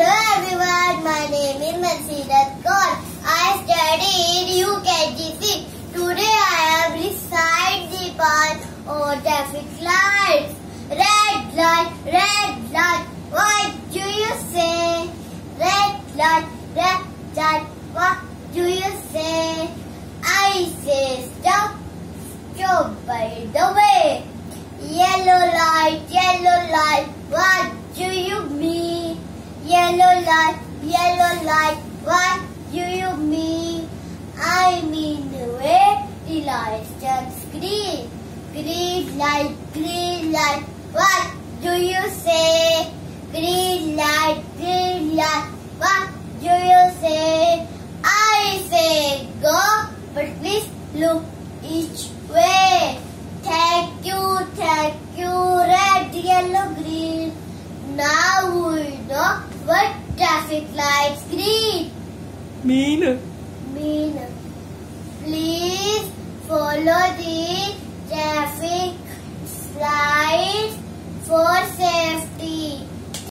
Hello everyone, my name is Manseerat. I studied UKG. Today I have recite the part of traffic lights. Red light, what do you say? Red light, what do you say? I say stop by the way. Yellow light, what do you mean? Yellow light, what do you mean? I mean the way the light turns green. Green light, what do you say? Green light, what do you say? I say go, but please look each way. Thank you, red, yellow, green. Now we know what traffic lights green mean. Please follow the